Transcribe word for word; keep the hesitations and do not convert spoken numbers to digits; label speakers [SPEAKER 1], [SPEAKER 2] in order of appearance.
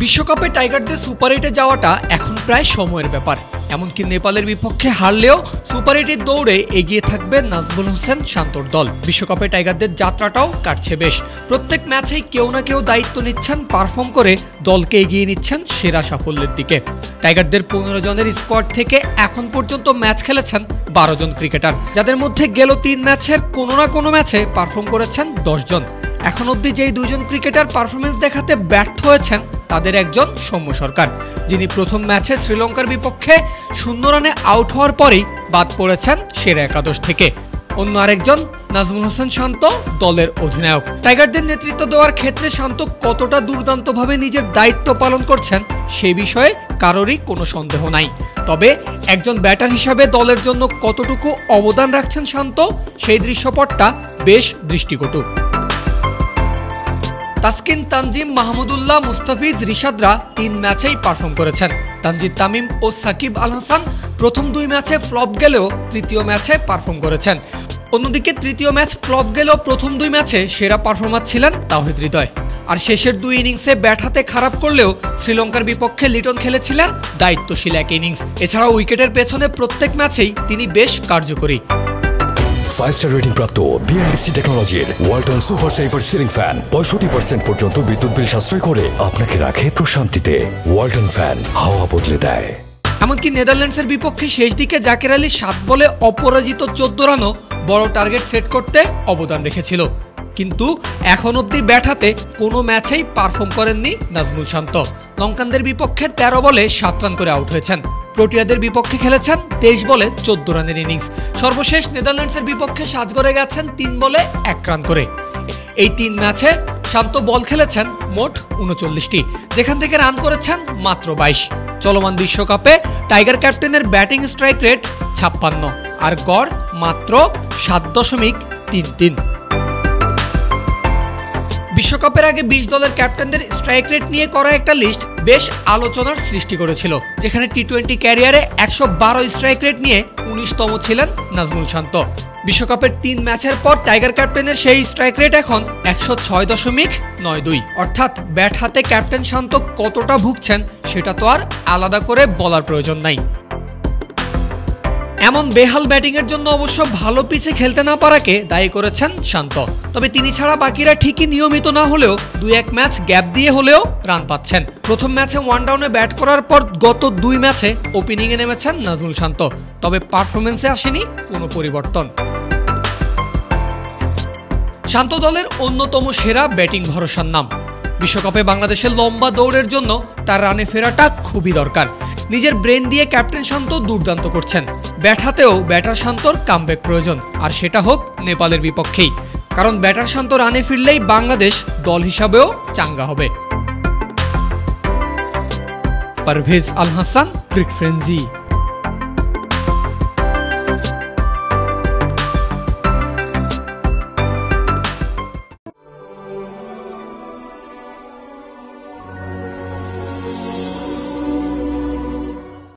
[SPEAKER 1] বিশ্বকাপে টাইগারদের সুপার এইটে যাওয়াটা এখন প্রায় সময়ের ব্যাপার। এমনকি নেপালের বিপক্ষে হারলেও সুপার এইটের দৌড়ে এগিয়ে থাকবে নাজমুল হোসেন শান্তর দল। বিশ্বকাপে টাইগারদের যাত্রাটাও কাটছে বেশ। প্রত্যেক ম্যাচেই কেউ না কেউ দায়িত্ব নিচ্ছেন, পারফর্ম করে দলকে এগিয়ে নিচ্ছেন সেরা সাফল্যের দিকে। টাইগারদের পনেরো জনের স্কোয়াড থেকে এখন পর্যন্ত ম্যাচ খেলেছেন বারো জন ক্রিকেটার, যাদের মধ্যে গেল তিন ম্যাচের কোনো না কোনো ম্যাচে পারফর্ম করেছেন দশ জন। এখন অবধি যেই দুইজন ক্রিকেটার পারফরমেন্স দেখাতে ব্যর্থ হয়েছেন তাদের একজন সৌম্য সরকার, যিনি প্রথম ম্যাচে শ্রীলঙ্কার বিপক্ষে শূন্য রানে আউট হওয়ার পরেই বাদ পড়েছেন সেরা একাদশ থেকে। অন্য আরেকজন নাজমুল হোসেন শান্ত, দলের অধিনায়ক। টাইগারদের নেতৃত্ব দেওয়ার ক্ষেত্রে শান্ত কতটা দুর্দান্তভাবে নিজের দায়িত্ব পালন করছেন সে বিষয়ে কারোরই কোনো সন্দেহ নাই। তবে একজন ব্যাটার হিসাবে দলের জন্য কতটুকু অবদান রাখছেন শান্ত, সেই দৃশ্যপটটা বেশ দৃষ্টিকটু। তাসকিন, তানজিম, মাহমুদুল্লাহ, মুস্তাফিজ, রিশাদরা তিন ম্যাচেই পারফর্ম করেছেন। তানজিদ তামিম ও সাকিব আল হাসান প্রথম দুই ম্যাচে ফ্লপ গেলেও তৃতীয় ম্যাচে পারফর্ম করেছেন। অন্যদিকে তৃতীয় ম্যাচ ফ্লপ গেলেও প্রথম দুই ম্যাচে সেরা পারফর্মার ছিলেন তাওহিদ হৃদয়। আর শেষের দুই ইনিংসে ব্যাট হাতে খারাপ করলেও শ্রীলঙ্কার বিপক্ষে লিটন খেলেছিলেন দায়িত্বশীল এক ইনিংস। এছাড়াও উইকেটের পেছনে প্রত্যেক ম্যাচেই তিনি বেশ কার্যকরী।
[SPEAKER 2] ফাইভ স্টার রেটিং প্রাপ্ত বিএলডিসি টেকনোলজির Walton super saver ceiling fan পঁয়ষট্টি পার্সেন্ট পর্যন্ত বিদ্যুৎ বিল সাশ্রয় করে আপনাকে রাখে প্রশান্তিতে। ওয়ালটন ফ্যান হাওয়া বদলে দেয়।
[SPEAKER 1] এমনকি নেদারল্যান্ডসের বিপক্ষে শেষ দিকে জাকের আলী সাত বলে অপরাজিত চোদ্দ রানও বড় টার্গেট সেট করতে অবদান রেখেছিল। কিন্তু এখন অব্দি ব্যাট হাতে কোনো ম্যাচেই পারফর্ম করেননি নাজমুল শান্ত। লঙ্কানদের বিপক্ষে তেরো বলে সাত রান করে আউট হয়েছেন। প্রোটিয়াদের বিপক্ষে খেলেছেন তেইশ বলে চোদ্দ রানের ইনিংস। সর্বশেষ নেদারল্যান্ডসের বিপক্ষে সাজঘরে গেছেন তিন বলে এক রান করে। এই তিন ম্যাচে শান্ত বল খেলেছেন মোট উনচল্লিশটি, যেখান থেকে রান করেছেন মাত্র বাইশ। চলমান বিশ্বকাপে টাইগার ক্যাপ্টেনের ব্যাটিং স্ট্রাইক রেট ছাপ্পান্ন, আর গড় মাত্র সাত দশমিক তিন তিন। বিশ্বকাপের আগে বিশ দলের ক্যাপ্টেনদের স্ট্রাইক রেট নিয়ে করা একটা লিস্ট বেশ আলোচনার সৃষ্টি করেছিল, যেখানে টি টোয়েন্টি ক্যারিয়ারে একশো বারো স্ট্রাইক রেট নিয়ে উনিশতম ছিলেন নাজমুল শান্ত। বিশ্বকাপের তিন ম্যাচের পর টাইগার ক্যাপ্টেনের সেই স্ট্রাইক রেট এখন একশো ছয় দশমিক নয় দুই। অর্থাৎ ব্যাট হাতে ক্যাপ্টেন শান্ত কতটা ভুগছেন সেটা তো আর আলাদা করে বলার প্রয়োজন নাই। এমন বেহাল ব্যাটিংয়ের জন্য অবশ্য ভালো পিচে খেলতে না পারাকে দায়ী করেছেন শান্ত। তবে তিনি ছাড়া বাকিরা ঠিকই নিয়মিত না হলেও দুই এক ম্যাচ গ্যাপ দিয়ে হলেও রান পাচ্ছেন। প্রথম ম্যাচে ওয়ান ডাউনে ব্যাট করার পর গত দুই ম্যাচে ওপেনিংয়ে নেমেছেন নাজমুল শান্ত, তবে পারফরমেন্সে আসেনি কোনো পরিবর্তন। শান্ত দলের অন্যতম সেরা ব্যাটিং ভরসার নাম। বিশ্বকাপে বাংলাদেশের লম্বা দৌড়ের জন্য তার রানে ফেরাটা খুবই দরকার। নিজের ব্রেন দিয়ে ক্যাপ্টেন শান্ত দুর্দান্ত করছেন। ব্যাট হাতেও ব্যাটার শান্তর কামব্যাক প্রয়োজন, আর সেটা হোক নেপালের বিপক্ষেই, কারণ ব্যাটার শান্ত রানে ফিরলেই বাংলাদেশ দল হিসাবেও চাঙ্গা হবে। Parvez Al Hasan, Cric frenzy.